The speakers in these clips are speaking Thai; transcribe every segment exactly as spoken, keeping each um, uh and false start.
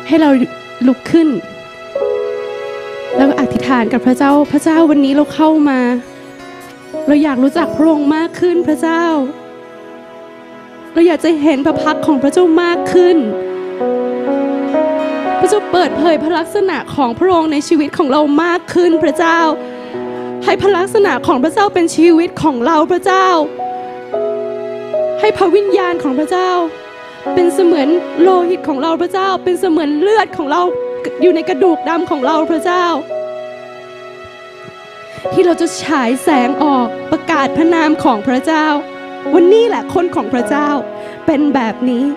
ให้เราลุกขึ้นแล้วก็อธิษฐานกับพระเจ้าพระเจ้าวันนี้เราเข้ามาเราอยากรู้จักพระองค์มากขึ้นพระเจ้าเราอยากจะเห็นพระพักของพระเจ้ามากขึ้นพระเจ้าเปิดเผยพระลักษณะของพระองค์ในชีวิตของเรามากขึ้นพระเจ้าให้พระลักษณะของพระเจ้าเป็นชีวิตของเราพระเจ้าให้พระวิญญาณของพระเจ้าเป็นเสมือนโลหิตของเราพระเจ้าเป็นเสมือนเลือดของเราอยู่ในกระดูกดำของเราพระเจ้าที่เราจะฉายแสงออกประกาศพระนามของพระเจ้าวันนี้แหละคนของพระเจ้าเป็นแบบนี้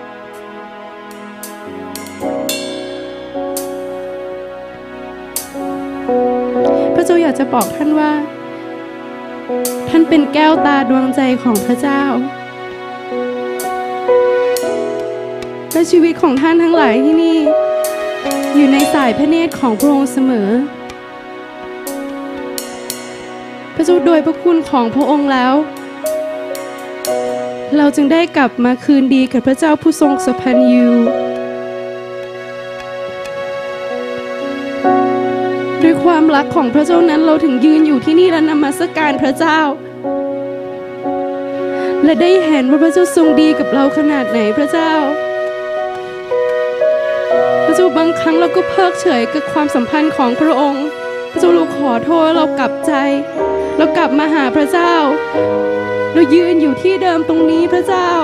พระเจ้าอยากจะบอกท่านว่าท่านเป็นแก้วตาดวงใจของพระเจ้าและชีวิตของท่านทั้งหลายที่นี่อยู่ในสายพระเนตรของพระองค์เสมอพระเจ้าโดยพระคุณของพระองค์แล้วเราจึงได้กลับมาคืนดีกับพระเจ้าผู้ทรงสัพพัญญูด้วยความรักของพระเจ้านั้นเราถึงยืนอยู่ที่นี่และนมัสการพระเจ้าและได้เห็นว่าพระเจ้าทรงดีกับเราขนาดไหนพระเจ้าพระเจ้าบางครั้งเราก็เพิกเฉยกับความสัมพันธ์ของพระองค์พระเจ้าเราขอโทษเรากลับใจเรากลับมาหาพระเจ้าเรายืนอยู่ที่เดิมตรงนี้พระเจ้า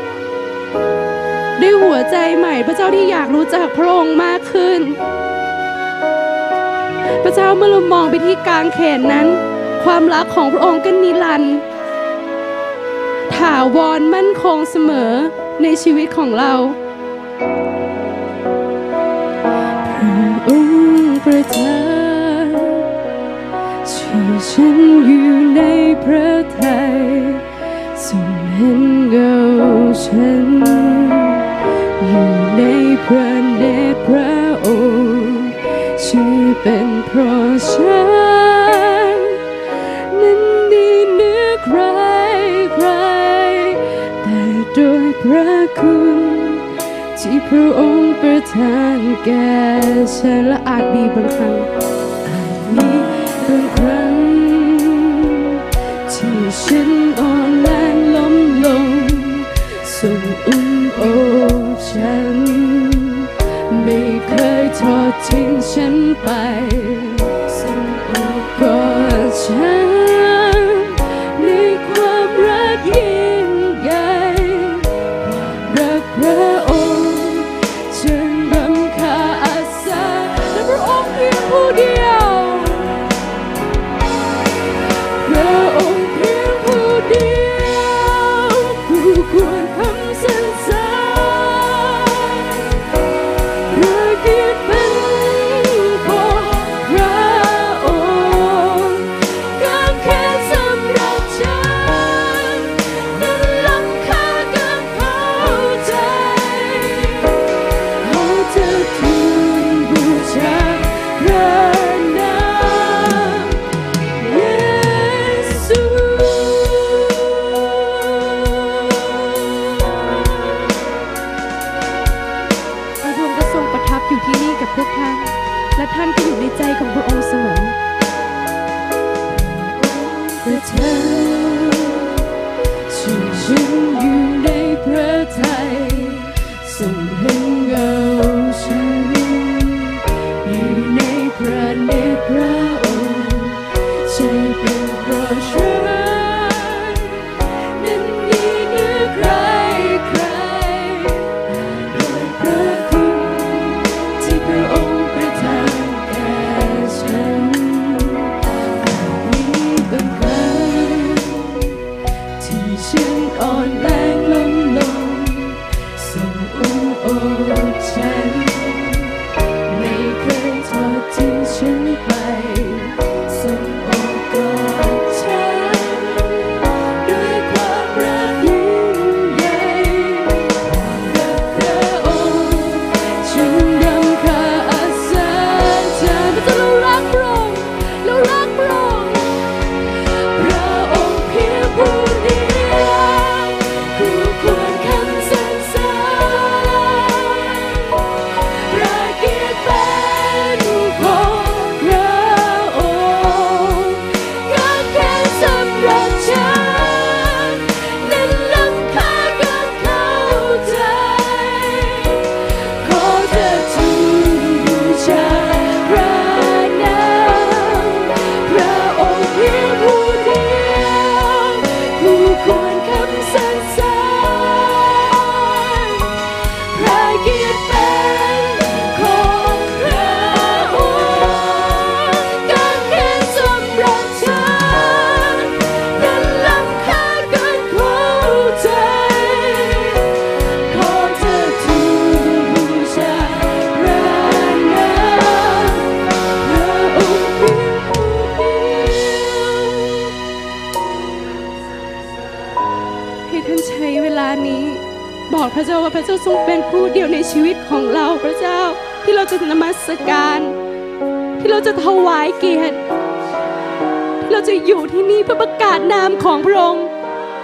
ด้วยหัวใจใหม่พระเจ้าที่อยากรู้จักพระองค์มากขึ้นพระเจ้าเมื่อเรามองไปที่กลางเขนนั้นความรักของพระองค์ก็นิรันดร์ถาวรมั่นคงเสมอในชีวิตของเราพระองค์ประทานช่วยฉันอยู่ในพระทัยทรงเห็นเงาฉันอยู่ในพระเนตรพระองค์ช่วยเป็นเพราะฉันนั้นดีเหนือใครใครแต่โดยพระคุณที่พระองค์ประทานแก่ฉันและอาจมีบางครั้งอาจมีบางครั้งที่ฉันอ่อนแรงล้มลงทรงอุ้มโอบฉันไม่เคยทอดทิ้งฉันไปทรงโอบกอดฉันในความรักยิ่งใหญ่รักพระองค์จนรำคาญสาและพระองค์เพียงผู้เดียวพระองค์เพียงผู้เดียวผู้ควรคำสรรเสริญพวกท่านและท่านก็อยู่ในใจของพระองค์เสมอพระเจ้าช่วยฉันอยู่ในพระทัยทรงเห็นเงาฉันอยู่ในพระเนตรพระองค์ใจเป็นเพราะฉันนั้นดีเหนือใครใครโดยพระคุณที่พระองค์ฉันอ่อนแรงล้มลงทรงอุ้มโอบฉันไม่เคยทอดทิ้งฉันไปทรงโอบกอดฉันด้วยความรักยิ่งใหญ่รักพระองค์ฉันรำคาญสาเธอแต่เรารักพระองค์เรารักพระองค์พระองค์เพียงผู้เดียวผู้ควรคำสรรเสริญพระเจ้าว่าพระเจ้าทรงเป็นผู้เดียวในชีวิตของเราพระเจ้าที่เราจะนมัสการที่เราจะถวายเกียรติที่เราจะอยู่ที่นี่เพื่อประกาศนามของพระองค์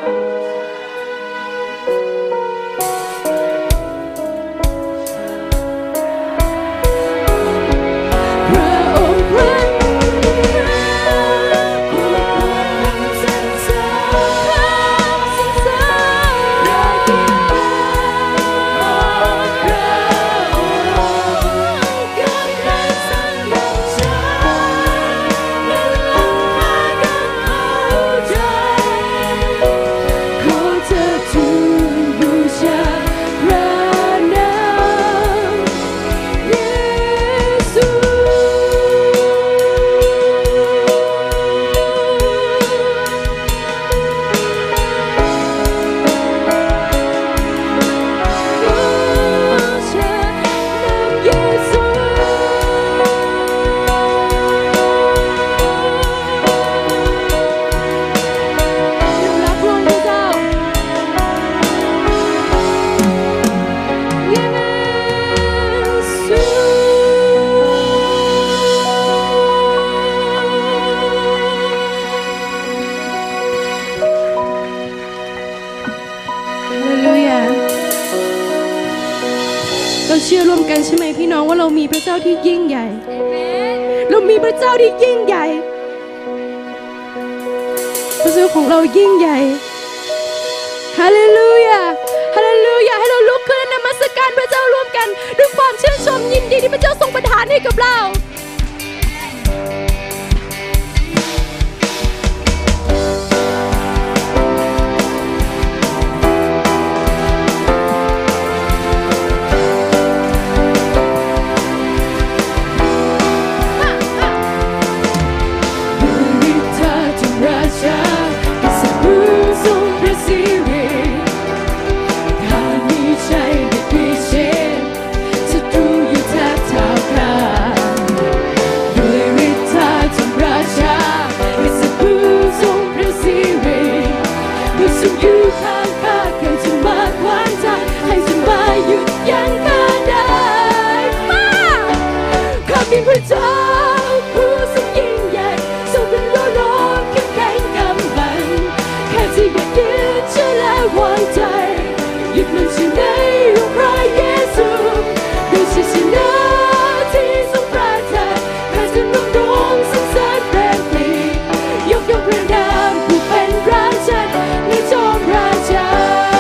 เราเชื่อร่วมกันใช่ไหมพี่น้องว่าเรามีพระเจ้าที่ยิ่งใหญ่เรามีพระเจ้าที่ยิ่งใหญ่พระเจ้าของเรายิ่งใหญ่ฮาเลลูยาฮาเลลูยาให้เราลุกขึ้นนมัสการพระเจ้าร่วมกันด้วยความชื่นชมยินดีที่พระเจ้าทรงประทานให้กับเราพระเจ้าผู้ทรงยิ่งใหญ่ทรงเป็นล้อล้อมเข้มแข็งกำบังแค่ที่ยืนยืนเชื่อและวางใจยึดมั่นเชื่อในองค์พระเยซูด้วยชัยชนะที่ทรงประทานข้าจะน้อมน้อมสรรเสริญแรงปลียกย่องพระนามผู้เป็นราชาในจอมราชา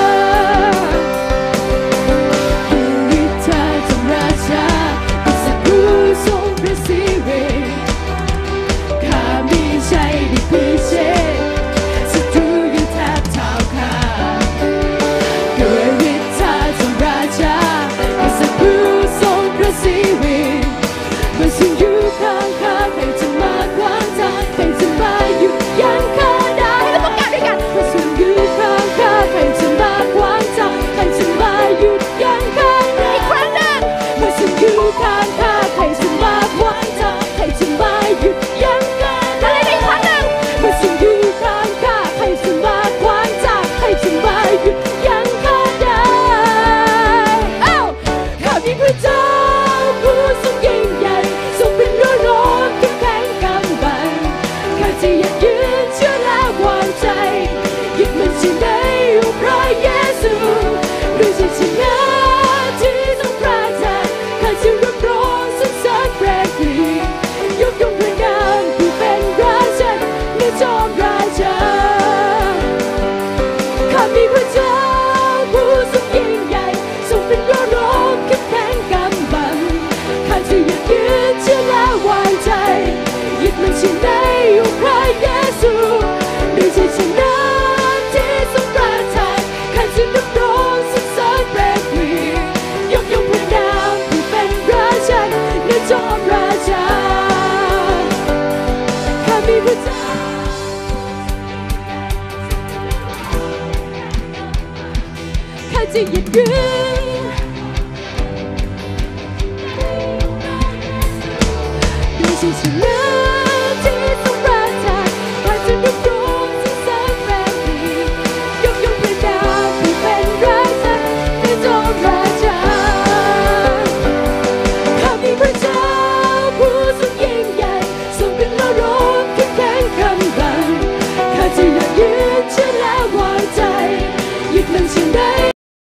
จะยืนยืนด้วยชัยชนะ